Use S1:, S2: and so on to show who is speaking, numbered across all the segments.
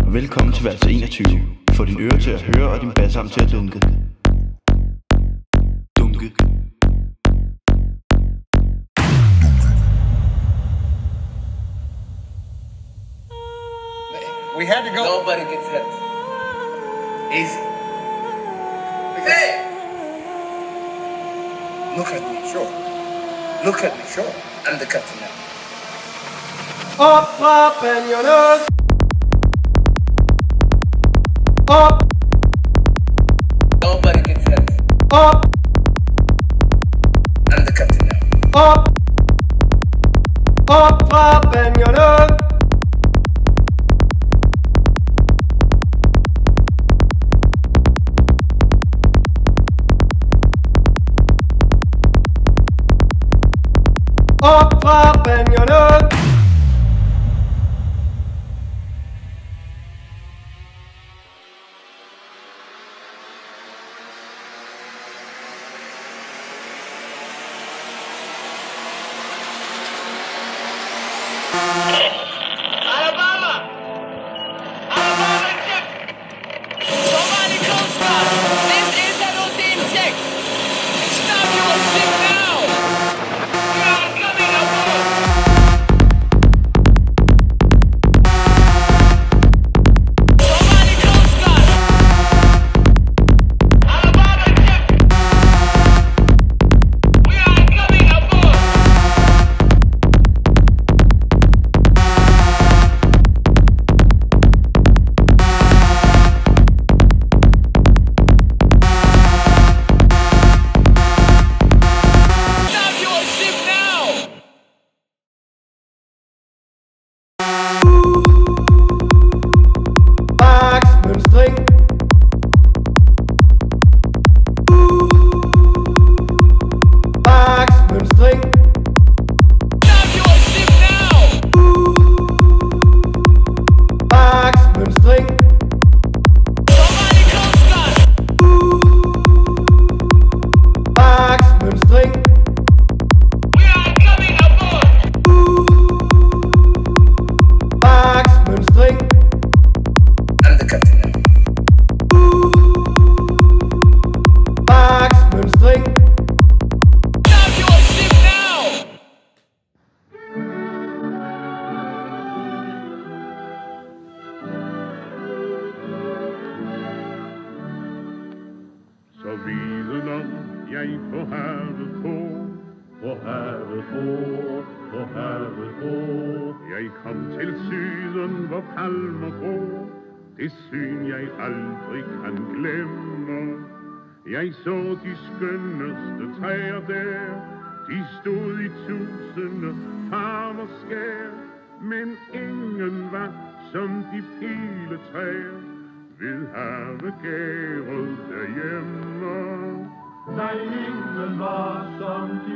S1: og velkommen til værelse 21. Få dine ører til at høre og din bassarm til at dunke. Dunke.
S2: We had to go.
S3: Nobody gets hit.
S2: Easy.
S3: Hey!
S2: Look at me, sure. Look at me, sure. I'm the captain now.
S4: Op trappen, Jonas! Op!
S3: Nobody gets hit.
S4: Op!
S2: I'm the captain now.
S4: Op! Op trappen, Jonas! Op trappen, Jonas!
S5: Alabama! Alabama check! Somebody close stop! This is an routine check! Stop your ship now! We are coming aboard! Somebody close stop! Alabama check! We are coming aboard! Stop your ship now!
S4: Daksmønstring. Daksmønstring.
S5: Stop your ship now!
S4: Daksmønstring.
S5: Somebody close stop!
S4: Daksmønstring.
S5: We are coming aboard!
S4: Daksmønstring.
S2: I'm the captain now.
S4: Daksmønstring.
S5: Stop your ship now!
S6: Så viden om jeg på havet på, på havet på, på havet på. Jeg kom til syden, hvor palmer gror, det syn jeg aldrig kan glemme. Jeg så de skønneste træer der, de stod i tusinde farver skær, men ingen var som de piletræer ved havegæret derhjemme. Nej, ingen var som de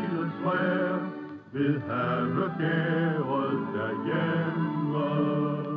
S6: piletræer ved havegæret derhjemme.